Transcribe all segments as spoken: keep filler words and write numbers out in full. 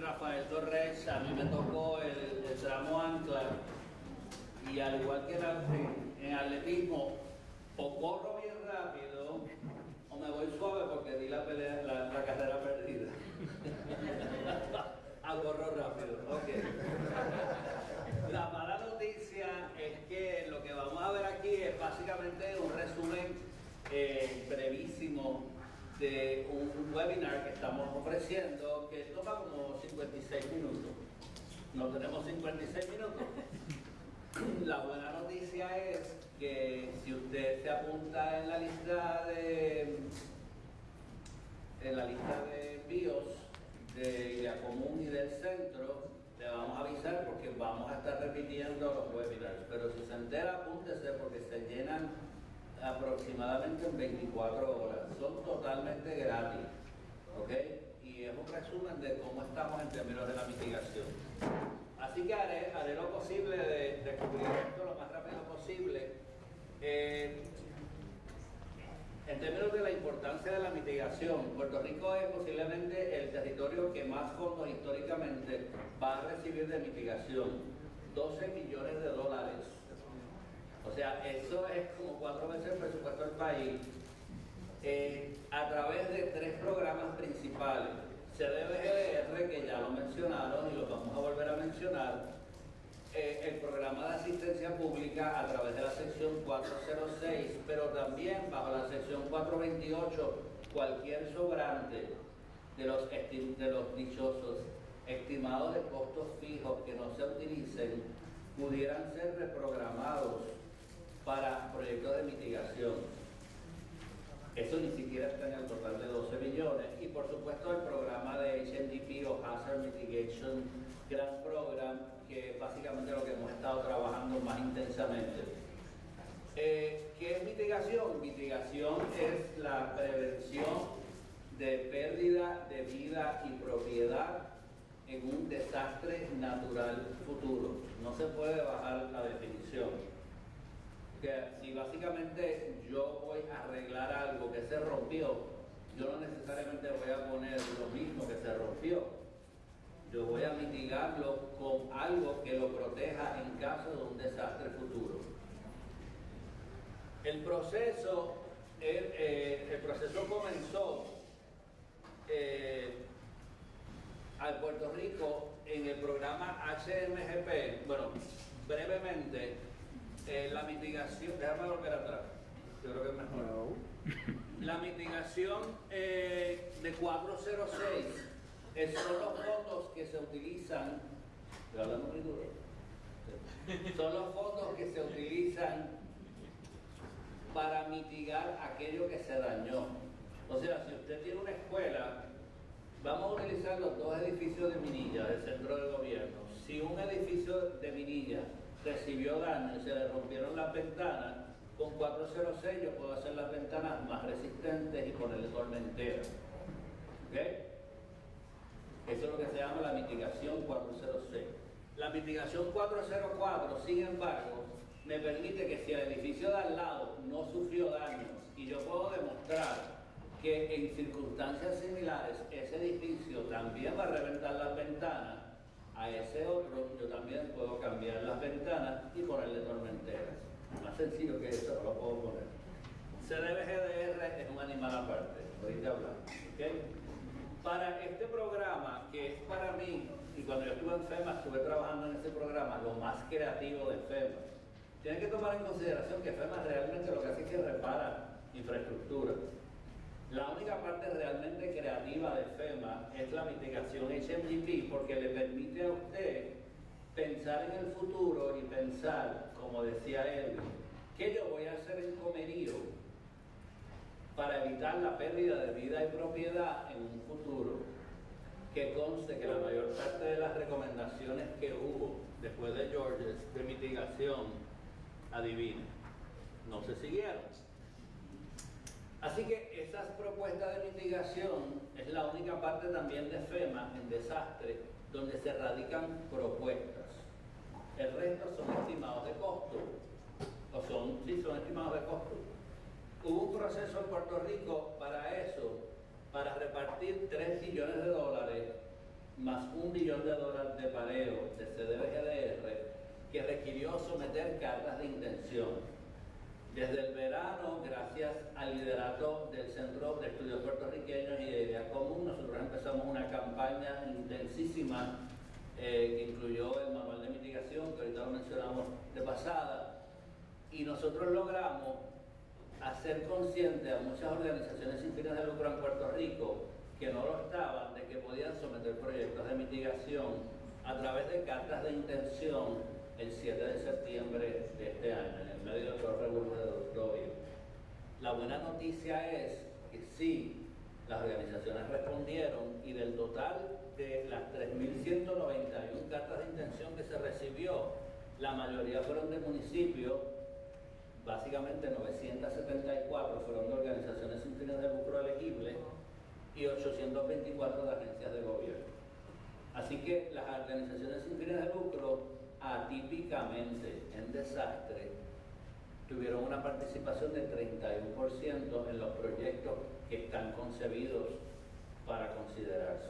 Rafael Torres, a mí me tocó el, el tramo ancla y al igual que la, en, en atletismo, o corro bien rápido o me voy suave porque di la, pelea, la, la carrera perdida. A corro rápido, ok. La mala noticia es que lo que vamos a ver aquí es básicamente un resumen eh, brevísimo de un webinar que estamos ofreciendo que toma como cincuenta y seis minutos. No tenemos cincuenta y seis minutos. La buena noticia es que si usted se apunta en la lista de en la lista de envíos de Idea Común y del centro, le vamos a avisar porque vamos a estar repitiendo los webinars, pero si se entera, apúntese porque se llenan aproximadamente en veinticuatro horas. Son totalmente gratis, ¿ok? Y es un resumen de cómo estamos en términos de la mitigación. Así que haré, haré lo posible de, de cubrir esto lo más rápido posible. Eh, en términos de la importancia de la mitigación, Puerto Rico es posiblemente el territorio que más fondos históricamente va a recibir de mitigación, doce millones de dólares. O sea, eso es como cuatro veces el presupuesto del país, eh, a través de tres programas principales. C D B G R, que ya lo mencionaron y lo vamos a volver a mencionar, eh, el programa de asistencia pública a través de la sección cuatrocientos seis, pero también bajo la sección cuatrocientos veintiocho, cualquier sobrante de los, de los dichosos estimados de costos fijos que no se utilicen pudieran ser reprogramados para proyectos de mitigación. Eso ni siquiera está en el total de doce millones. Y por supuesto el programa de H M D P o Hazard Mitigation Grant Program, que es básicamente lo que hemos estado trabajando más intensamente. Eh, ¿Qué es mitigación? Mitigación es la prevención de pérdida de vida y propiedad en un desastre natural futuro. No se puede bajar la definición. Que si básicamente yo voy a arreglar algo que se rompió, yo no necesariamente voy a poner lo mismo que se rompió. Yo voy a mitigarlo con algo que lo proteja en caso de un desastre futuro. El proceso, el, eh, el proceso comenzó eh, al Puerto Rico en el programa H M G P. Bueno, brevemente. Eh, la mitigación, déjame volver atrás, yo creo que es mejor. No. La mitigación eh, de cuatrocientos seis eh, son los fondos que se utilizan, ¿estoy hablando muy duro? Son los fondos que se utilizan para mitigar aquello que se dañó. O sea, si usted tiene una escuela, vamos a utilizar los dos edificios de Minilla, del centro del gobierno. Si un edificio de Minilla recibió daño y se le rompieron las ventanas, con cuatrocientos seis yo puedo hacer las ventanas más resistentes y ponerle tormenteras. ¿Ok? Eso es lo que se llama la mitigación cuatrocientos seis. La mitigación cuatrocientos cuatro, sin embargo, me permite que si el edificio de al lado no sufrió daños y yo puedo demostrar que en circunstancias similares ese edificio también va a reventar las ventanas, a ese otro yo también puedo cambiar las ventanas y ponerle tormenteras. Más sencillo que eso, lo puedo poner. C D B G D R es un animal aparte, ahorita hablamos. ¿Okay? Para este programa, que es para mí, y cuando yo estuve en FEMA, estuve trabajando en ese programa, lo más creativo de FEMA. Tienen que tomar en consideración que FEMA realmente lo que hace es que repara infraestructura. La única parte realmente creativa de FEMA es la mitigación H M G P, porque le permite a usted pensar en el futuro y pensar, como decía él, ¿qué yo voy a hacer en Comerío para evitar la pérdida de vida y propiedad en un futuro? Que conste que la mayor parte de las recomendaciones que hubo después de Georges de mitigación, adivina, no se siguieron. Así que esas propuestas de mitigación es la única parte también de FEMA en desastre donde se radican propuestas. El resto son estimados de costo, o son, sí, son estimados de costo. Hubo un proceso en Puerto Rico para eso, para repartir tres billones de dólares más un billón de dólares de pareo de C D B G D R, que requirió someter cartas de intención. Desde el verano, gracias al liderato del Centro de Estudios Puertorriqueños y de Idea Común, nosotros empezamos una campaña intensísima eh, que incluyó el manual de mitigación, que ahorita lo mencionamos de pasada, y nosotros logramos hacer consciente a muchas organizaciones sin fines de lucro en Puerto Rico que no lo estaban, de que podían someter proyectos de mitigación a través de cartas de intención el siete de septiembre de este año, en el medio de los revuelos de auditorio. La buena noticia es que sí, las organizaciones respondieron y del total de las tres mil ciento noventa y una cartas de intención que se recibió, la mayoría fueron de municipios, básicamente novecientos setenta y cuatro fueron de organizaciones sin fines de lucro elegibles y ochocientos veinticuatro de agencias de gobierno. Así que las organizaciones sin fines de lucro, atípicamente en desastre, tuvieron una participación de treinta y uno por ciento en los proyectos que están concebidos para considerarse.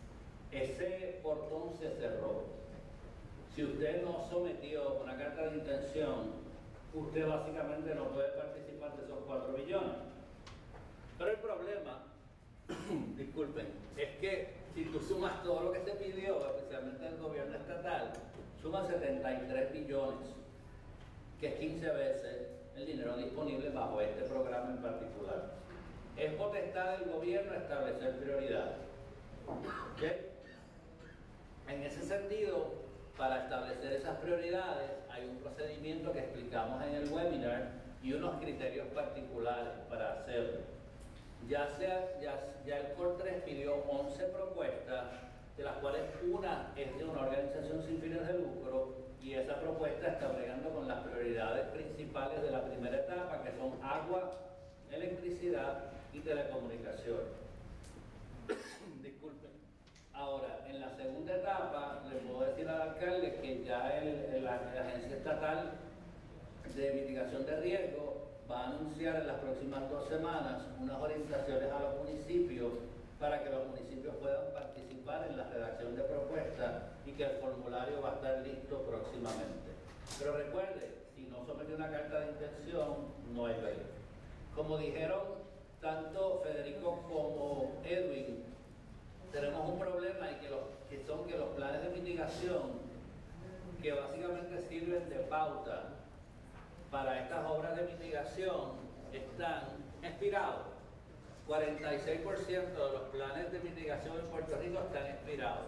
Ese portón se cerró. Si usted no sometió una carta de intención, usted básicamente no puede participar de esos cuatro billones. Pero el problema, disculpen, es que si tú sumas todo lo que se pidió, especialmente del gobierno estatal, suma setenta y tres billones, que es quince veces el dinero disponible bajo este programa en particular. Es potestad del gobierno establecer prioridades. ¿Okay? En ese sentido, para establecer esas prioridades, hay un procedimiento que explicamos en el webinar y unos criterios particulares para hacerlo. Ya, sea, ya, ya el COR tres pidió once propuestas, de las cuales una es de una organización sin fines de lucro, y esa propuesta está bregando con las prioridades principales de la primera etapa, que son agua, electricidad y telecomunicaciones. Disculpen. Ahora, en la segunda etapa, le puedo decir al alcalde que ya el, el, la Agencia Estatal de Mitigación de Riesgo va a anunciar en las próximas dos semanas unas orientaciones a los municipios para que los municipios puedan participar en la redacción de propuestas y que el formulario va a estar listo próximamente. Pero recuerde, si no somete una carta de intención, no hay ley. Como dijeron tanto Federico como Edwin, tenemos un problema y que, los, que son que los planes de mitigación, que básicamente sirven de pauta para estas obras de mitigación, están expirados. cuarenta y seis por ciento de los planes de mitigación en Puerto Rico están expirados.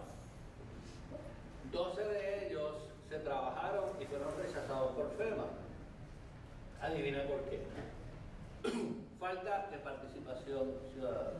doce de ellos se trabajaron y fueron rechazados por FEMA. Adivina por qué. Falta de participación ciudadana.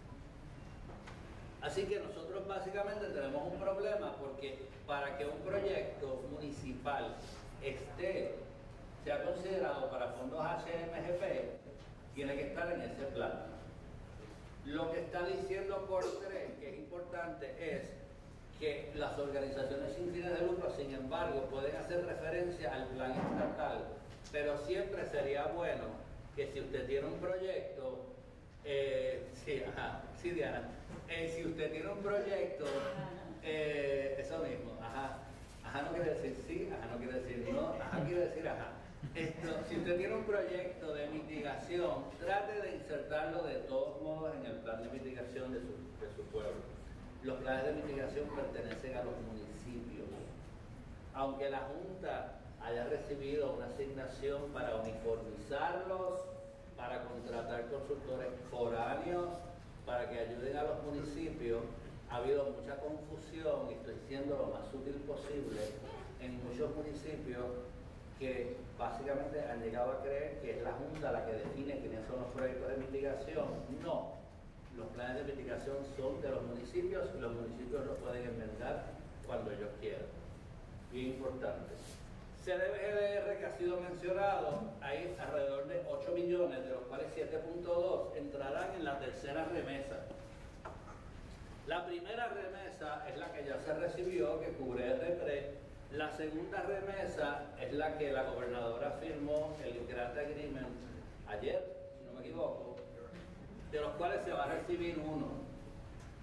Así que nosotros básicamente tenemos un problema porque para que un proyecto municipal esté, sea considerado para fondos H M G P, tiene que estar en ese plan. Lo que está diciendo COR tres, que es importante, es que las organizaciones sin fines de lucro, sin embargo, pueden hacer referencia al plan estatal, pero siempre sería bueno que si usted tiene un proyecto, eh, sí, ajá, sí, Diana, eh, si usted tiene un proyecto, eh, eso mismo, ajá, ajá no quiere decir sí, ajá no quiere decir no, ajá quiere decir ajá. Esto, si usted tiene un proyecto de mitigación, trate de insertarlo de todos modos en el plan de mitigación de su, de su pueblo. Los planes de mitigación pertenecen a los municipios. Aunque la Junta haya recibido una asignación para uniformizarlos, para contratar consultores foráneos, para que ayuden a los municipios, ha habido mucha confusión, y estoy siendo lo más útil posible, en muchos municipios que básicamente han llegado a creer que es la Junta la que define quiénes son los proyectos de mitigación. No, los planes de mitigación son de los municipios y los municipios los pueden enmendar cuando ellos quieran. Bien importante. C D B G D R, que ha sido mencionado, hay alrededor de ocho millones, de los cuales siete punto dos entrarán en la tercera remesa. La primera remesa es la que ya se recibió, que cubre R tres. La segunda remesa es la que la gobernadora firmó el Grant Agreement ayer, si no me equivoco, de los cuales se va a recibir uno.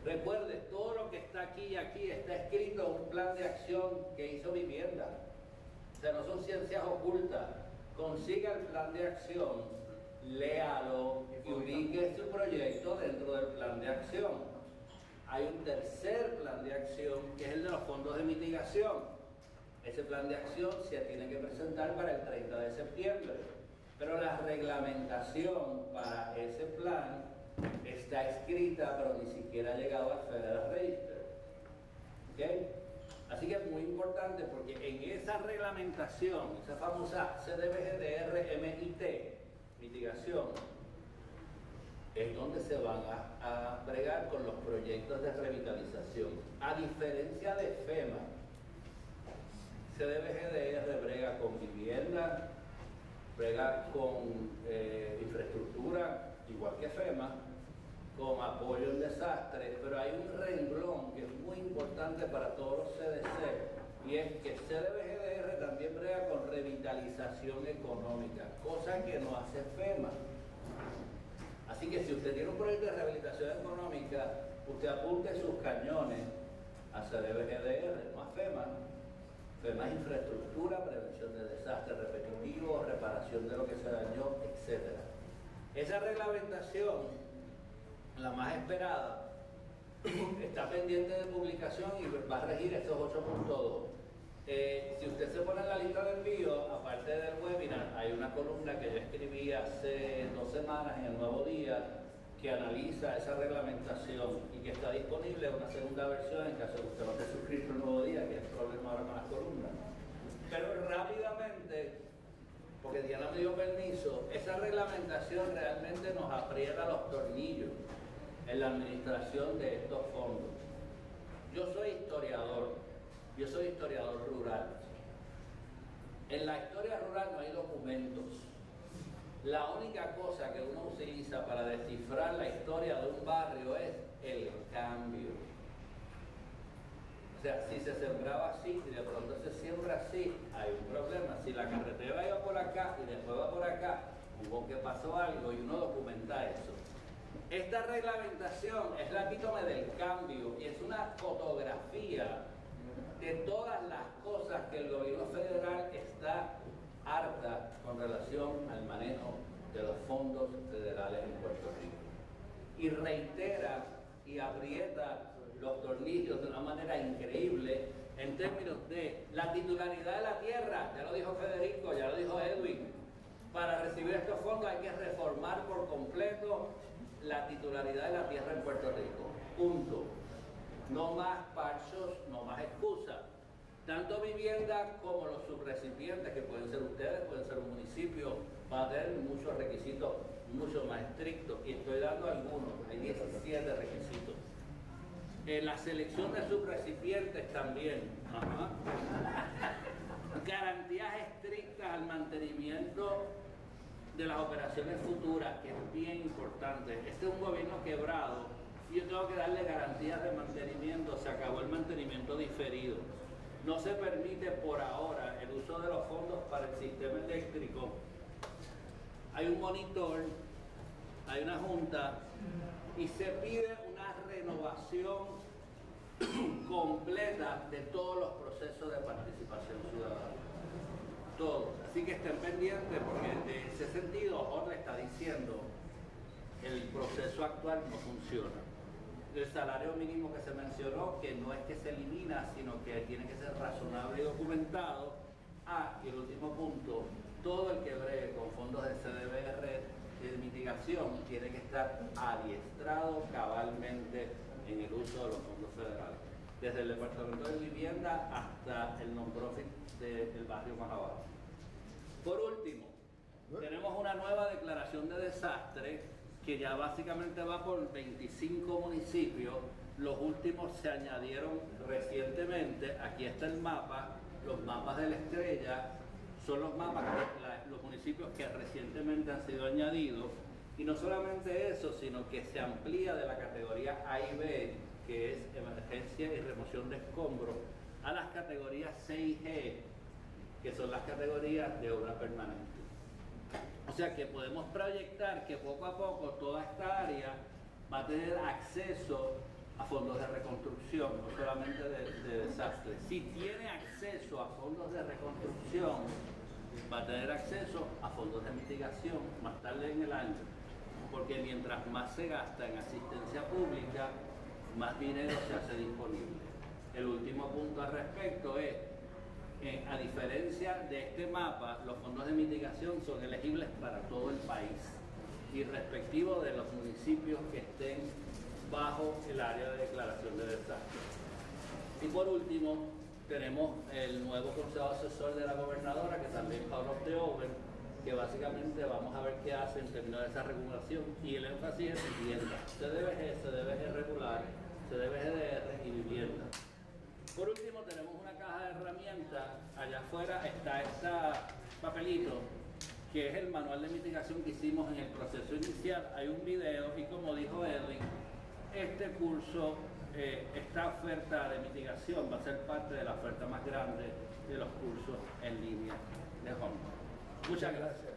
Recuerde, todo lo que está aquí y aquí está escrito en un plan de acción que hizo Vivienda. O sea, no son ciencias ocultas. Consiga el plan de acción, léalo y ubique su proyecto dentro del plan de acción. Hay un tercer plan de acción que es el de los fondos de mitigación. Ese plan de acción se tiene que presentar para el treinta de septiembre, pero la reglamentación para ese plan está escrita, pero ni siquiera ha llegado al Federal Register. ¿Okay? Así que es muy importante porque en esa reglamentación, esa famosa C D B G D R M I T, mitigación, es donde se van a, a bregar con los proyectos de revitalización. A diferencia de FEMA, C D B G D R brega con vivienda, brega con eh, infraestructura, igual que FEMA, con apoyo en desastres, pero hay un renglón que es muy importante para todos los C D C, y es que C D B G D R también brega con revitalización económica, cosa que no hace FEMA. Así que si usted tiene un proyecto de rehabilitación económica, usted apunte sus cañones a C D B G D R, no a FEMA. FEMA es infraestructura, prevención de desastres repetitivos, reparación de lo que se dañó, etcétera. Esa reglamentación, la más esperada, está pendiente de publicación y va a regir estos ocho punto dos. Eh, si usted se pone en la lista de envío, aparte del webinar, hay una columna que yo escribí hace dos semanas en El Nuevo Día que analiza esa reglamentación y que está disponible en una segunda versión en caso de que usted no esté suscrito al Nuevo Día, que es el problema ahora con las columnas. Pero rápidamente, porque Diana me dio permiso, esa reglamentación realmente nos aprieta los tornillos en la administración de estos fondos. Yo soy historiador, yo soy historiador rural. En la historia rural no hay documentos. La única cosa que uno utiliza para descifrar la historia de un barrio es el cambio. O sea, si se sembraba así y de pronto se siembra así, hay un problema. Si la carretera iba por acá y después va por acá, hubo que pasó algo y uno documenta eso. Esta reglamentación es la epítome del cambio y es una fotografía de todas las cosas que el gobierno federal está harta con relación al manejo de los fondos federales en Puerto Rico. Y reitera y aprieta los tornillos de una manera increíble en términos de la titularidad de la tierra. Ya lo dijo Federico, ya lo dijo Edwin. Para recibir estos fondos hay que reformar por completo la titularidad de la tierra en Puerto Rico. Punto. No más parchos, no más excusas. Tanto vivienda como los subrecipientes, que pueden ser ustedes, pueden ser un municipio, van a tener muchos requisitos mucho más estrictos, y estoy dando algunos, hay diecisiete requisitos. En la selección de subrecipientes también. Ajá. Garantías estrictas al mantenimiento de las operaciones futuras, que es bien importante. Este es un gobierno quebrado y yo tengo que darle garantías de mantenimiento. Se acabó el mantenimiento diferido. No se permite por ahora el uso de los fondos para el sistema eléctrico. Hay un monitor, hay una junta y se pide una renovación completa de todos los procesos de participación ciudadana. Todos. Así que estén pendientes porque en ese sentido Jorge está diciendo que el proceso actual no funciona. El salario mínimo que se mencionó, que no es que se elimina, sino que tiene que ser razonable y documentado. Ah, y el último punto, todo el que bregue con fondos de C D B R de mitigación tiene que estar adiestrado cabalmente en el uso de los fondos federales, desde el Departamento de Vivienda hasta el non-profit del barrio más abajo. Por último, tenemos una nueva declaración de desastre que ya básicamente va por veinticinco municipios. Los últimos se añadieron recientemente. Aquí está el mapa. Los mapas de la estrella son los mapas de la, los municipios que recientemente han sido añadidos. Y no solamente eso, sino que se amplía de la categoría A y B, que es emergencia y remoción de escombros, a las categorías C y G, que son las categorías de obra permanente. O sea que podemos proyectar que poco a poco toda esta área va a tener acceso a fondos de reconstrucción, no solamente de, de desastres. Si tiene acceso a fondos de reconstrucción, va a tener acceso a fondos de mitigación más tarde en el año, porque mientras más se gasta en asistencia pública, más dinero se hace disponible. El último punto al respecto es, eh, a diferencia de este mapa, los fondos de mitigación son elegibles para todo el país, irrespectivo de los municipios que estén bajo el área de declaración de desastre. Y por último, tenemos el nuevo consejo asesor de la gobernadora, que también es Power of the Over, que básicamente vamos a ver qué hace en términos de esa regulación, y el énfasis es vivienda, C D B G, C D B G regular, C D B G D R y vivienda. Por último, tenemos una caja de herramientas. Allá afuera está este papelito, que es el manual de mitigación que hicimos en el proceso inicial. Hay un video y, como dijo Edwin, este curso, eh, esta oferta de mitigación va a ser parte de la oferta más grande de los cursos en línea de Home. Muchas gracias.